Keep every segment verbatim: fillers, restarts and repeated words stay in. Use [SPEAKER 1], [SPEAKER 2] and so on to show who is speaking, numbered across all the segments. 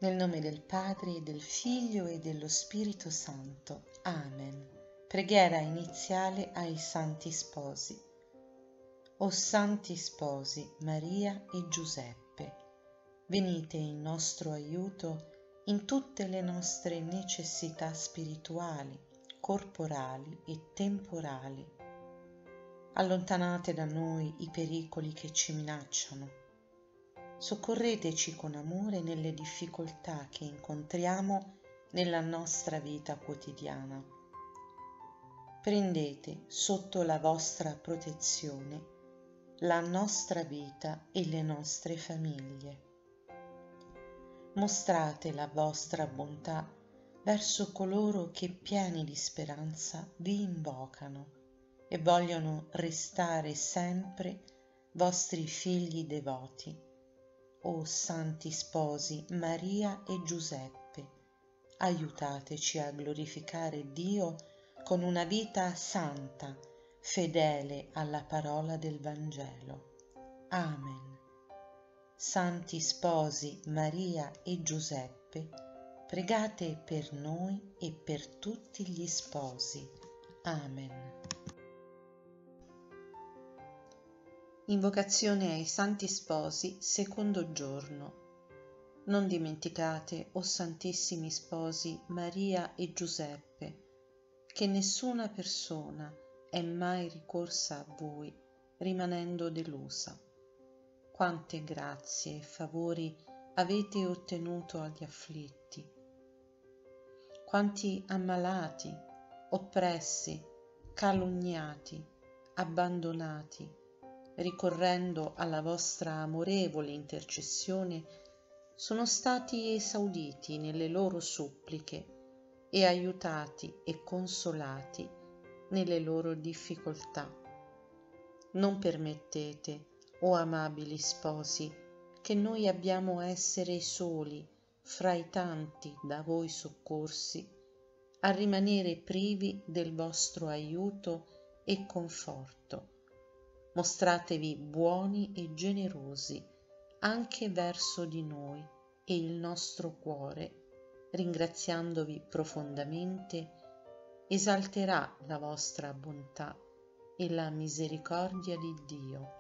[SPEAKER 1] Nel nome del Padre, e del Figlio e dello Spirito Santo. Amen. Preghiera iniziale ai Santi Sposi. O Santi Sposi, Maria e Giuseppe, venite in nostro aiuto in tutte le nostre necessità spirituali, corporali e temporali. Allontanate da noi i pericoli che ci minacciano. Soccorreteci con amore nelle difficoltà che incontriamo nella nostra vita quotidiana. Prendete sotto la vostra protezione la nostra vita e le nostre famiglie. Mostrate la vostra bontà verso coloro che pieni di speranza vi invocano e vogliono restare sempre vostri figli devoti. O Santi Sposi Maria e Giuseppe, aiutateci a glorificare Dio con una vita santa, fedele alla parola del Vangelo. Amen. Santi Sposi Maria e Giuseppe, pregate per noi e per tutti gli sposi. Amen. Invocazione ai Santi Sposi, secondo giorno. Non dimenticate, o Santissimi Sposi Maria e Giuseppe, che nessuna persona è mai ricorsa a voi rimanendo delusa. Quante grazie e favori avete ottenuto agli afflitti, quanti ammalati, oppressi, calunniati, abbandonati, ricorrendo alla vostra amorevole intercessione, sono stati esauditi nelle loro suppliche e aiutati e consolati nelle loro difficoltà. Non permettete, o amabili sposi, che noi abbiamo a essere soli fra i tanti da voi soccorsi, a rimanere privi del vostro aiuto e conforto. Mostratevi buoni e generosi anche verso di noi e il nostro cuore, ringraziandovi profondamente, esalterà la vostra bontà e la misericordia di Dio.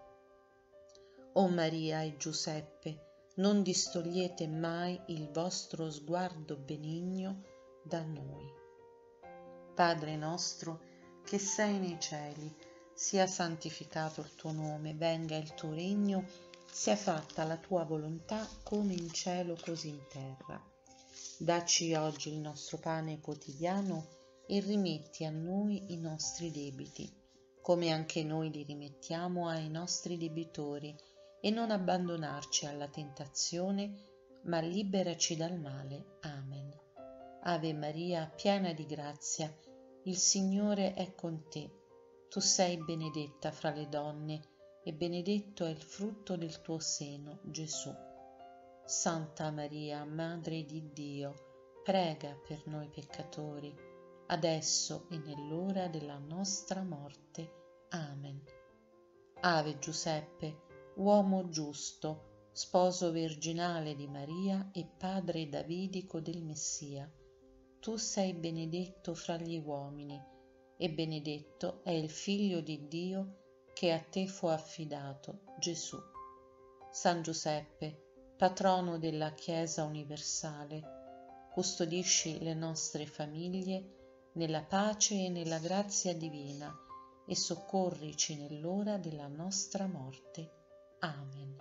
[SPEAKER 1] O Maria e Giuseppe, non distogliete mai il vostro sguardo benigno da noi. Padre nostro, che sei nei cieli, sia santificato il tuo nome, venga il tuo regno, sia fatta la tua volontà come in cielo così in terra. Dacci oggi il nostro pane quotidiano e rimetti a noi i nostri debiti, come anche noi li rimettiamo ai nostri debitori, e non abbandonarci alla tentazione, ma liberaci dal male. Amen. Ave Maria, piena di grazia, il Signore è con te. Tu sei benedetta fra le donne, e benedetto è il frutto del tuo seno, Gesù. Santa Maria, Madre di Dio, prega per noi peccatori, adesso e nell'ora della nostra morte. Amen. Ave Giuseppe, uomo giusto, sposo virginale di Maria e padre davidico del Messia, tu sei benedetto fra gli uomini, e benedetto è il Figlio di Dio che a te fu affidato, Gesù. San Giuseppe, patrono della Chiesa universale, custodisci le nostre famiglie nella pace e nella grazia divina e soccorrici nell'ora della nostra morte. Amen.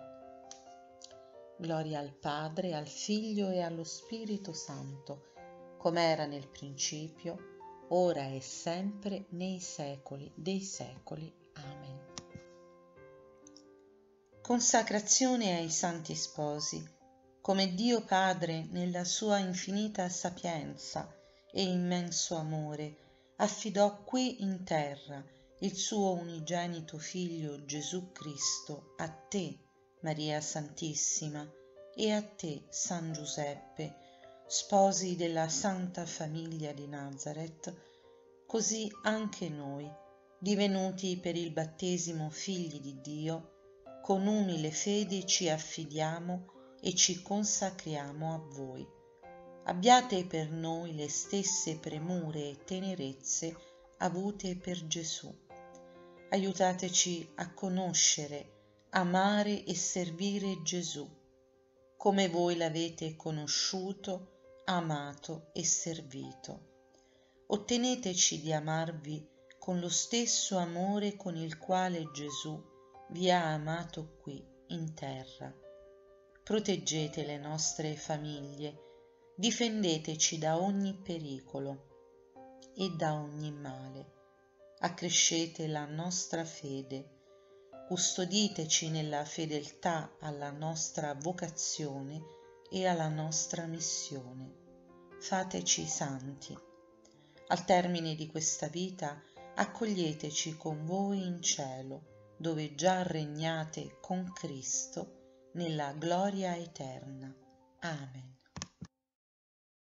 [SPEAKER 1] Gloria al Padre, al Figlio e allo Spirito Santo, come era nel principio, ora e sempre, nei secoli dei secoli. Amen. Consacrazione ai Santi Sposi. Come Dio Padre, nella sua infinita sapienza e immenso amore, affidò qui in terra il suo unigenito Figlio Gesù Cristo a te, Maria Santissima, e a te, San Giuseppe, sposi della Santa Famiglia di Nazaret, così anche noi, divenuti per il battesimo figli di Dio, con umile fede ci affidiamo e ci consacriamo a voi. Abbiate per noi le stesse premure e tenerezze avute per Gesù. Aiutateci a conoscere, amare e servire Gesù, come voi l'avete conosciuto, amato e servito. Otteneteci di amarvi con lo stesso amore con il quale Gesù vi ha amato qui in terra. Proteggete le nostre famiglie, difendeteci da ogni pericolo e da ogni male. Accrescete la nostra fede, custoditeci nella fedeltà alla nostra vocazione e alla nostra missione. Fateci santi. Al termine di questa vita, accoglieteci con voi in cielo, dove già regnate con Cristo nella gloria eterna. Amen.